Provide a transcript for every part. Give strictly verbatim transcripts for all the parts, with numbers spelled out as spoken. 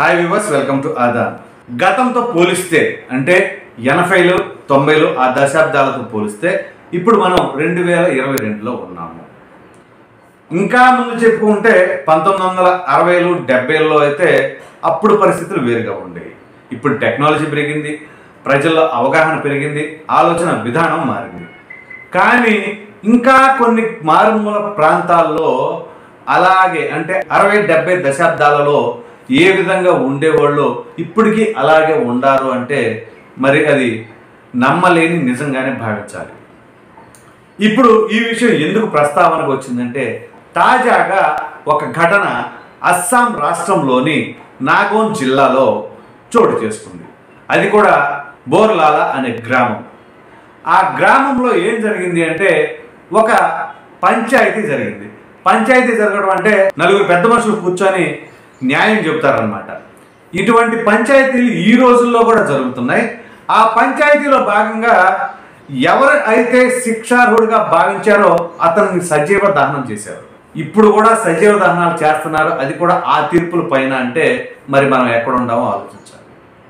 Hi viewers, welcome to Aadhan. గతంతో పోలిస్తే అంటే ఎనభైలు తొంభైలు ఆ దశాబ్దాలతో పోలిస్తే ఇప్పుడు మనం రెండు వేల ఇరవై రెండులో ఉన్నాము. ఇంకా ముందు చెప్పుకుంటే పంతొమ్మిది వందల అరవైలు డెబ్బైలలో అయితే అప్పుడు పరిస్థితులు వేరుగా ఉండేవి. ఇప్పుడు టెక్నాలజీ పెరిగింది, ప్రజల్లో అవగాహన పెరిగింది, ఆలోచన విధానం మారింది. కానీ ఇంకా కొన్ని మారుమూల ప్రాంతాల్లో అలాగే అంటే అరవై డెబ్బై దశాబ్దాలలో ఏ విధంగా ఉండేవాళ్ళు ఇప్పటికీ అలాగే ఉండారు అంటే మరి అది నమ్మలేని నిజంగానే భావించాలి. ఇప్పుడు ఈ విషయం ఎందుకు ప్రస్తావనకు వచ్చిందంటే తాజాగా ఒక ఘటన అస్సాం రాష్ట్రంలోని నాగోన్ జిల్లాలో చోటు చేసుకుంది. అది కూడా బోర్లాలా అనే గ్రామం. ఆ గ్రామంలో ఏం జరిగింది అంటే ఒక పంచాయతీ జరిగింది. పంచాయతీ జరగడం అంటే నలుగురు పెద్ద మనుషులు కూర్చొని న్యాయం చెబుతారనమాట. ఇటువంటి పంచాయతీలు ఈ రోజుల్లో కూడా జరుగుతున్నాయి. ఆ పంచాయతీలో భాగంగా ఎవరు అయితే శిక్షార్హుడిగా భావించారో అతన్ని సజీవ దహనం చేశారు. ఇప్పుడు కూడా సజీవ దహనాలు చేస్తున్నారు. అది కూడా ఆ తీర్పుల పైన అంటే మరి మనం ఎక్కడ ఉండామో ఆలోచించాలి.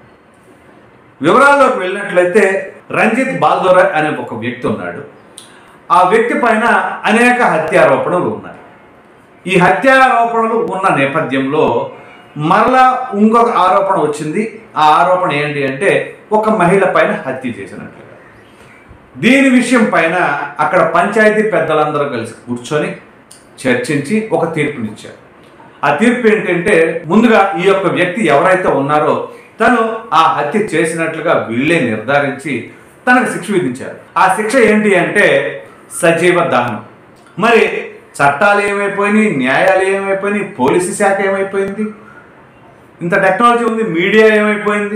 వివరాల్లోకి వెళ్ళినట్లయితే రంజిత్ బాల్దోరా అనే ఒక వ్యక్తి ఉన్నాడు. ఆ వ్యక్తి పైన అనేక హత్యారోపణలు ఉన్నాయి. ఈ హత్యారోపణలు ఉన్న నేపథ్యంలో మరలా ఇంకొక ఆరోపణ వచ్చింది. ఆ ఆరోపణ ఏంటి అంటే ఒక మహిళ పైన హత్య చేసినట్లుగా. దీని విషయం పైన అక్కడ పంచాయతీ పెద్దలందరూ కలిసి కూర్చొని చర్చించి ఒక తీర్పునిచ్చారు. ఆ తీర్పు ఏంటంటే ముందుగా ఈ యొక్క వ్యక్తి ఎవరైతే ఉన్నారో తను ఆ హత్య చేసినట్లుగా వీళ్ళే నిర్ధారించి తనకు శిక్ష విధించారు. ఆ శిక్ష ఏంటి అంటే సజీవ దహనం. మరి చట్టాలు ఏమైపోయినాయి, న్యాయాలు ఏమైపోయినాయి, పోలీసు శాఖ ఏమైపోయింది, ఇంత టెక్నాలజీ ఉంది, మీడియా ఏమైపోయింది.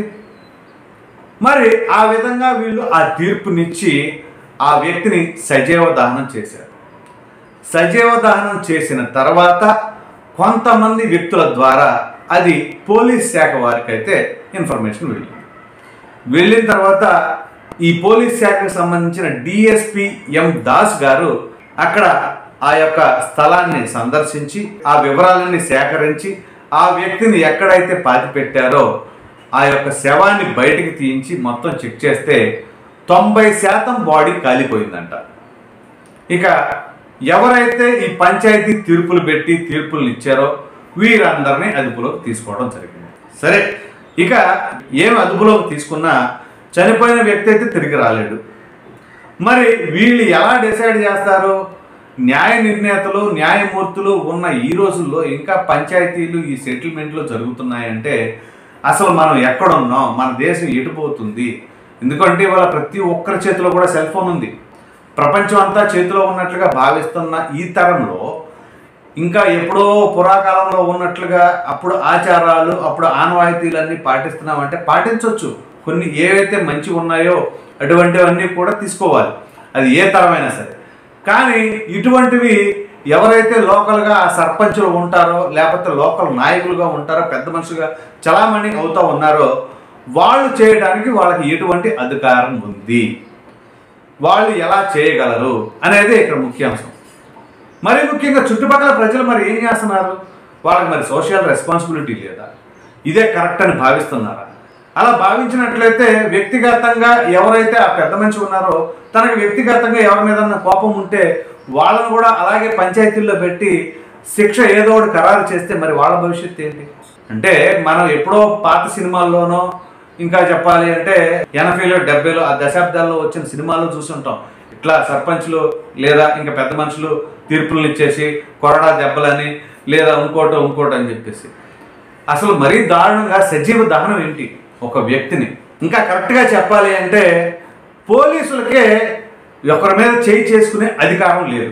మరి ఆ విధంగా వీళ్ళు ఆ తీర్పునిచ్చి ఆ వ్యక్తిని సజీవ దహనం చేశారు. సజీవ దహనం చేసిన తర్వాత కొంతమంది వ్యక్తుల ద్వారా అది పోలీస్ శాఖ వారికి అయితే ఇన్ఫర్మేషన్ వెళ్ళింది. వెళ్ళిన తర్వాత ఈ పోలీస్ శాఖకు సంబంధించిన డిఎస్పి ఎం దాస్ గారు అక్కడ ఆ యొక్క స్థలాన్ని సందర్శించి ఆ వివరాలన్నీ సేకరించి ఆ వ్యక్తిని ఎక్కడైతే పాతి పెట్టారో ఆ యొక్క శవాన్ని బయటికి తీయించి మొత్తం చెక్ చేస్తే తొంభై శాతం బాడీ కాలిపోయిందంట. ఇక ఎవరైతే ఈ పంచాయతీ తీర్పులు పెట్టి తీర్పులు ఇచ్చారో వీరందరినీ అదుపులోకి తీసుకోవడం జరిగింది. సరే, ఇక ఏం అదుపులోకి తీసుకున్నా చనిపోయిన వ్యక్తి అయితే తిరిగి రాలేడు. మరి వీళ్ళు ఎలా డిసైడ్ చేస్తారు? న్యాయ నిర్ణేతలు న్యాయమూర్తులు ఉన్న ఈ రోజుల్లో ఇంకా పంచాయతీలు ఈ సెటిల్మెంట్లు జరుగుతున్నాయంటే అసలు మనం ఎక్కడున్నాం, మన దేశం ఎటుపోతుంది? ఎందుకంటే ఇవాళ ప్రతి ఒక్కరి చేతిలో కూడా సెల్ ఫోన్ ఉంది. ప్రపంచం అంతా చేతిలో ఉన్నట్లుగా భావిస్తున్న ఈ తరంలో ఇంకా ఎప్పుడో పురాకాలంలో ఉన్నట్లుగా అప్పుడు ఆచారాలు అప్పుడు ఆనవాయితీలన్నీ పాటిస్తున్నామంటే పాటించవచ్చు. కొన్ని ఏవైతే మంచి ఉన్నాయో అటువంటివన్నీ కూడా తీసుకోవాలి, అది ఏ తరమైనా సరే. కానీ ఇటువంటివి ఎవరైతే లోకల్గా ఆ సర్పంచులు ఉంటారో లేకపోతే లోకల్ నాయకులుగా ఉంటారో పెద్ద మనుషులుగా చలామణి అవుతూ ఉన్నారో వాళ్ళు చేయడానికి వాళ్ళకి ఎటువంటి అధికారం ఉంది, వాళ్ళు ఎలా చేయగలరు అనేది ఇక్కడ ముఖ్యాంశం. మరి ముఖ్యంగా చుట్టుపక్కల ప్రజలు మరి ఏం చేస్తున్నారు? వాళ్ళకి మరి సోషల్ రెస్పాన్సిబిలిటీ లేదా? ఇదే కరెక్ట్ అని భావిస్తున్నారా? అలా భావించినట్లయితే వ్యక్తిగతంగా ఎవరైతే ఆ పెద్ద మనిషి ఉన్నారో తనకు వ్యక్తిగతంగా ఎవరి మీద కోపం ఉంటే వాళ్ళను కూడా అలాగే పంచాయతీల్లో పెట్టి శిక్ష ఏదో ఒకటి ఖరారు చేస్తే మరి వాళ్ళ భవిష్యత్తు ఏంటి? అంటే మనం ఎప్పుడో పాత సినిమాల్లోనో ఇంకా చెప్పాలి అంటే ఎనభైలో డెబ్బైలో ఆ దశాబ్దాల్లో వచ్చిన సినిమాల్లో చూస్తుంటాం. ఇట్లా సర్పంచ్లు లేదా ఇంకా పెద్ద మనుషులు తీర్పులను ఇచ్చేసి కొరడా దెబ్బలని లేదా ఇంకోటో ఇంకోటి అని చెప్పేసి అసలు మరీ దారుణంగా సజీవ దహనం ఏంటి ఒక వ్యక్తిని? ఇంకా కరెక్ట్గా చెప్పాలి అంటే పోలీసులకే ఒకరి మీద చేయి చేసుకునే అధికారం లేదు.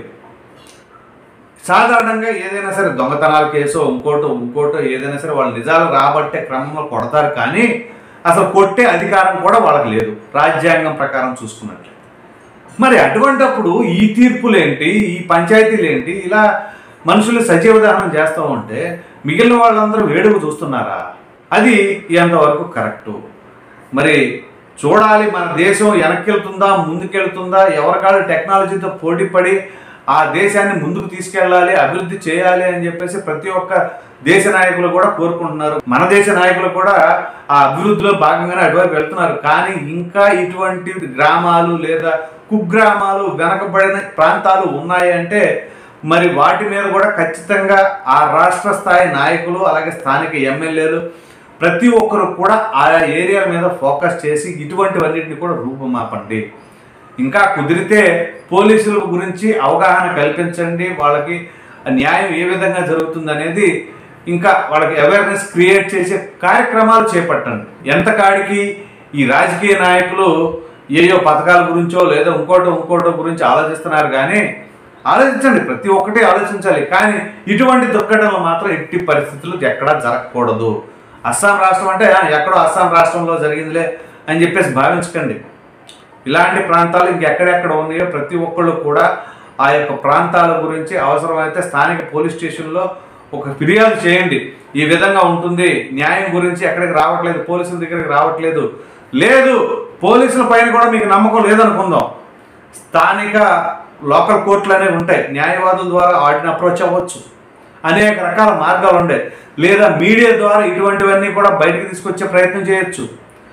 సాధారణంగా ఏదైనా సరే దొంగతనాల కేసో ఇంకోటో ఇంకోటో ఏదైనా సరే వాళ్ళు నిజాలు రాబట్టే క్రమంలో కొడతారు, కానీ అసలు కొట్టే అధికారం కూడా వాళ్ళకి లేదు రాజ్యాంగం ప్రకారం చూసుకున్నట్లు. మరి అటువంటప్పుడు ఈ తీర్పులేంటి, ఈ పంచాయతీలు ఏంటి, ఇలా మనుషులు సజీవ దహనం చేస్తూ ఉంటే మిగిలిన వాళ్ళందరూ వేడుకు చూస్తున్నారా? అది ఎంతవరకు కరెక్టు? మరి చూడాలి, మన దేశం వెనక్కి వెళ్తుందా ముందుకెళ్తుందా, ఎవరికాళ్ళు టెక్నాలజీతో పోటీపడి ఆ దేశాన్ని ముందుకు తీసుకెళ్ళాలి, అభివృద్ధి చేయాలి అని చెప్పేసి ప్రతి ఒక్క దేశ నాయకులు కూడా కోరుకుంటున్నారు. మన దేశ నాయకులు కూడా ఆ అభివృద్ధిలో భాగంగానే అటువైపు వెళ్తున్నారు. కానీ ఇంకా ఇటువంటి గ్రామాలు లేదా కుగ్రామాలు వెనకబడిన ప్రాంతాలు ఉన్నాయి అంటే మరి వాటి మీద కూడా ఖచ్చితంగా ఆ రాష్ట్ర స్థాయి నాయకులు అలాగే స్థానిక ఎమ్మెల్యేలు ప్రతి ఒక్కరు కూడా ఆయా ఏరియా మీద ఫోకస్ చేసి ఇటువంటివన్నిటిని కూడా రూపుమాపండి. ఇంకా కుదిరితే పోలీసుల గురించి అవగాహన కల్పించండి, వాళ్ళకి న్యాయం ఏ విధంగా జరుగుతుంది అనేది ఇంకా వాళ్ళకి అవేర్నెస్ క్రియేట్ చేసే కార్యక్రమాలు చేపట్టండి. ఎంత కాడికి ఈ రాజకీయ నాయకులు ఏయో పథకాల గురించో లేదా ఇంకోటో ఇంకోటో గురించి ఆలోచిస్తున్నారు. కానీ ఆలోచించండి, ప్రతి ఒక్కటి ఆలోచించాలి. కానీ ఇటువంటి దుర్ఘటనలు మాత్రం ఎట్టి పరిస్థితులు ఎక్కడా జరగకూడదు. అస్సాం రాష్ట్రం అంటే ఎక్కడో అస్సాం రాష్ట్రంలో జరిగిందిలే అని చెప్పేసి భావించకండి. ఇలాంటి ప్రాంతాలు ఇంకెక్కడెక్కడ ఉన్నాయో ప్రతి ఒక్కళ్ళు కూడా ఆ యొక్క ప్రాంతాల గురించి అవసరమైతే స్థానిక పోలీస్ స్టేషన్లో ఒక ఫిర్యాదు చేయండి. ఈ విధంగా ఉంటుంది, న్యాయం గురించి ఎక్కడికి రావట్లేదు, పోలీసుల దగ్గరికి రావట్లేదు, లేదు పోలీసుల పైన కూడా మీకు నమ్మకం లేదనుకుందాం, స్థానిక లోకల్ కోర్టులు అనేవి ఉంటాయి, న్యాయవాదుల ద్వారా వాటిని అప్రోచ్ అవ్వచ్చు. అనేక రకాల మార్గాలు ఉంటాయి. లేదా మీడియా ద్వారా ఇటువంటివన్నీ కూడా బయటకు తీసుకొచ్చే ప్రయత్నం చేయొచ్చు.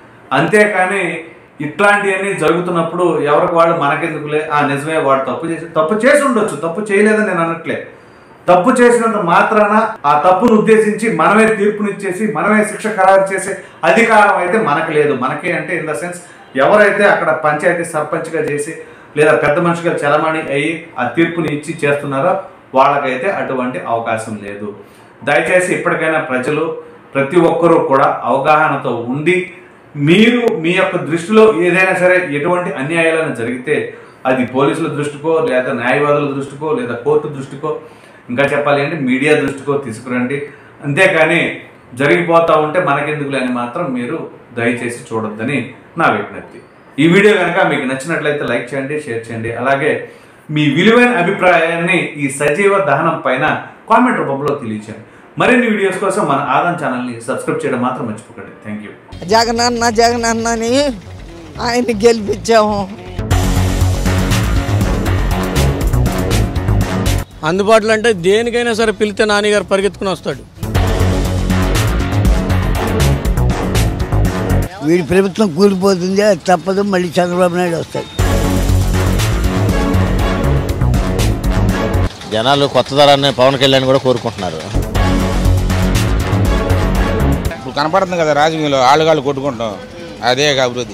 అంతేకాని ఇట్లాంటివన్నీ జరుగుతున్నప్పుడు ఎవరికి వాళ్ళు మనకెందుకులే, ఆ నిజమే వాడు తప్పు చేసి తప్పు చేసి ఉండొచ్చు, తప్పు చేయలేదని నేను అనట్లే. తప్పు చేసినంత మాత్రాన ఆ తప్పును ఉద్దేశించి మనమే తీర్పునిచ్చేసి మనమే శిక్ష ఖరారు చేసే అధికారం అయితే మనకు లేదు. మనకి అంటే ఇన్ ద సెన్స్ ఎవరైతే అక్కడ పంచాయతీ సర్పంచ్గా చేసి లేదా పెద్ద మనిషిగా చలమణి అయ్యి ఆ తీర్పుని ఇచ్చి చేస్తున్నారో వాళ్ళకైతే అటువంటి అవకాశం లేదు. దయచేసి ఇప్పటికైనా ప్రజలు ప్రతి ఒక్కరూ కూడా అవగాహనతో ఉండి మీరు మీ యొక్క దృష్టిలో ఏదైనా సరే ఎటువంటి అన్యాయాలను జరిగితే అది పోలీసుల దృష్టికో లేదా న్యాయవాదుల దృష్టికో లేదా కోర్టు దృష్టికో ఇంకా చెప్పాలి అంటే మీడియా దృష్టికో తీసుకురండి. అంతేకాని జరిగిపోతూ ఉంటే మనకెందుకులే అని మాత్రం మీరు దయచేసి చూడొద్దని నా విజ్ఞప్తి. ఈ వీడియో కనుక మీకు నచ్చినట్లయితే లైక్ చేయండి, షేర్ చేయండి. అలాగే మీ విలువైన అభిప్రాయాన్ని ఈ సజీవ దహనం పైన కామెంట్ రూపంలో తెలియచేయండి. మరిన్ని వీడియోస్ కోసం మన ఆదాన్ ఛానల్ని సబ్స్క్రైబ్ చేయడం మాత్రం మర్చిపోకండి. Thank you. జగనన్న జగనన్నని ఆయన్ని గెలిపించాము. అందుబాటులో అంటే దేనికైనా సరే పిలితే నాన్నగారు పరిగెత్తుకుని వస్తాడు. వీడి ప్రభుత్వం కూలిపోతుంది, అది తప్పదు, మళ్ళీ చంద్రబాబు నాయుడు వస్తాడు. జనాలు కొత్త తరాన్ని పవన్ కళ్యాణ్ కూడా కోరుకుంటున్నారు. ఇప్పుడు కనపడుతుంది కదా రాజకీయంలో ఆళ్ళగాళ్ళు కొట్టుకుంటాం, అదే అభివృద్ధి.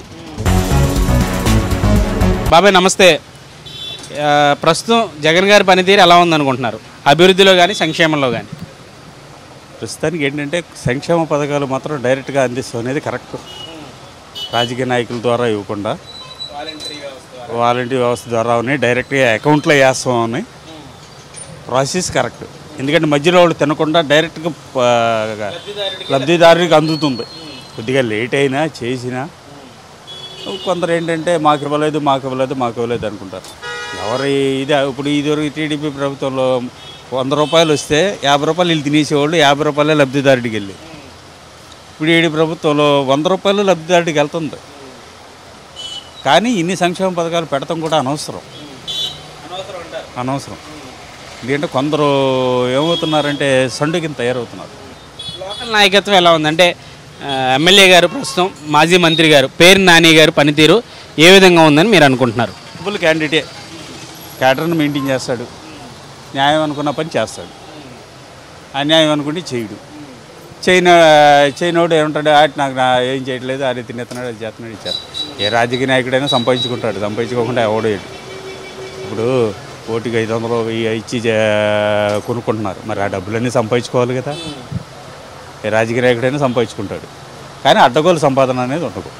బాబాయ్ నమస్తే. ప్రస్తుతం జగన్ గారి పనితీరు ఎలా ఉందనుకుంటున్నారు, అభివృద్ధిలో కానీ సంక్షేమంలో కానీ? ప్రస్తుతానికి ఏంటంటే సంక్షేమ పథకాలు మాత్రం డైరెక్ట్గా అందిస్తాం అనేది కరెక్ట్. రాజకీయ నాయకుల ద్వారా ఇవ్వకుండా వాలంటీర్ వ్యవస్థ ద్వారా ఉన్నాయి, డైరెక్ట్గా అకౌంట్లో వేస్తాం అని ప్రాసెస్ కరెక్ట్. ఎందుకంటే మధ్యలో వాళ్ళు తినకుండా డైరెక్ట్గా లబ్ధిదారునికి అందుతుంది. కొద్దిగా లేట్ అయినా చేసినా కొందరు ఏంటంటే మాకు ఇవ్వలేదు మాకు ఇవ్వలేదు మాకు ఇవ్వలేదు అనుకుంటారు. ఎవరి ఇది ఇప్పుడు ఇదివరకు టీడీపీ ప్రభుత్వంలో వంద రూపాయలు వస్తే యాభై రూపాయలు వీళ్ళు తినేసేవాళ్ళు, యాభై రూపాయలే లబ్ధిదారుడికి వెళ్ళి. ఇప్పుడు ఈ ప్రభుత్వంలో వంద రూపాయలు లబ్ధిదారుడికి వెళ్తుంది. కానీ ఇన్ని సంక్షేమ పథకాలు పెడతాం కూడా అనవసరం అనవసరం ఎందుకంటే కొందరు ఏమవుతున్నారంటే సండు కింద తయారవుతున్నారు. లోకల్ నాయకత్వం ఎలా ఉందంటే ఎమ్మెల్యే గారు ప్రస్తుతం మాజీ మంత్రి గారు పేరు నాని గారు పనితీరు ఏ విధంగా ఉందని మీరు అనుకుంటున్నారు? ఫుల్ క్యాండిడేటే, క్యాడర్ని మెయింటైన్ చేస్తాడు, న్యాయం అనుకున్న పని చేస్తాడు, అన్యాయం అనుకుంటే చేయడు. చైనా చైనోడు ఏమంటాడు, ఆటి నాకు నా ఏం చేయట్లేదు, అది తినేస్తున్నాడు, అది చేస్తున్నాడు, ఇచ్చారు. ఏ రాజకీయ నాయకుడైనా సంపాదించుకుంటాడు, సంపాదించుకోకుండా ఎవడేడు. ఇప్పుడు ఓటుకి ఐదు వందలు వెయ్యి ఇచ్చి కొనుక్కుంటున్నారు, మరి ఆ డబ్బులన్నీ సంపాదించుకోవాలి కదా. ఏ రాజకీయ నాయకుడైనా సంపాదించుకుంటాడు, కానీ అడ్డగోలు సంపాదన అనేది ఉండదు.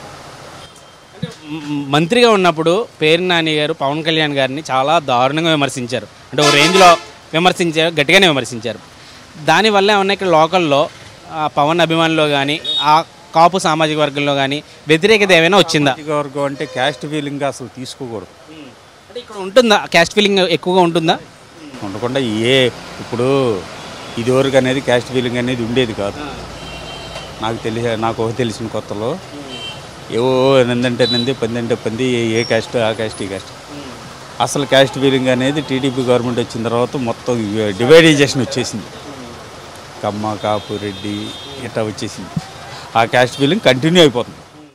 మంత్రిగా ఉన్నప్పుడు పేరు నాని గారు పవన్ కళ్యాణ్ గారిని చాలా దారుణంగా విమర్శించారు. అంటే ఒక రేంజ్లో విమర్శించారు, గట్టిగానే విమర్శించారు. దానివల్ల ఏమన్నా ఇక్కడ లోకల్లో పవన్ అభిమానుల్లో కానీ ఆ కాపు సామాజిక వర్గంలో కానీ వ్యతిరేకత ఏమైనా వచ్చిందా? వర్గం అంటే క్యాస్ట్ ఫీలింగ్ అసలు తీసుకోకూడదు. అంటే ఇక్కడ ఉంటుందా క్యాస్ట్ ఫీలింగ్ ఎక్కువగా ఉంటుందా? ఉండకుండా ఏ ఇప్పుడు ఇదివరకు అనేది క్యాస్ట్ ఫీలింగ్ అనేది ఉండేది కాదు. నాకు తెలిసి నాకు తెలిసిన కొత్తలో ఏవో నందంటే నంది పంది అంటే పంది, ఏ క్యాస్ట్ ఆ క్యాస్ట్ ఈ క్యాస్ట్ అసలు క్యాస్ట్ ఫీలింగ్ అనేది టీడీపీ గవర్నమెంట్ వచ్చిన తర్వాత మొత్తం డివైడైజేషన్ వచ్చేసింది. కమ్మ కాపు రెడ్డి ఇట్లా వచ్చేసింది. ఆ క్యాస్ట్ ఫీలింగ్ కంటిన్యూ అయిపోతుంది.